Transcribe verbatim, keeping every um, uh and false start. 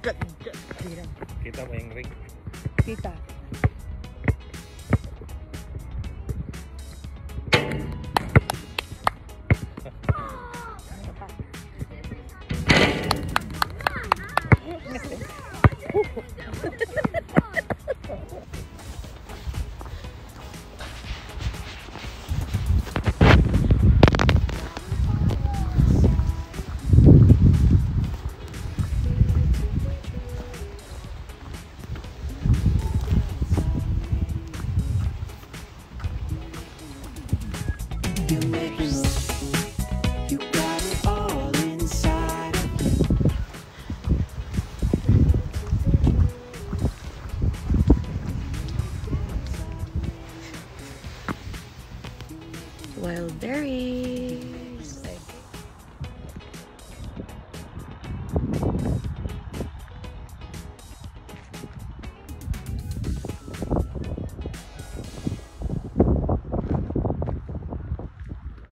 Kita mo yung ring? Kita. You make me love. You got it all inside of you. Wild berry.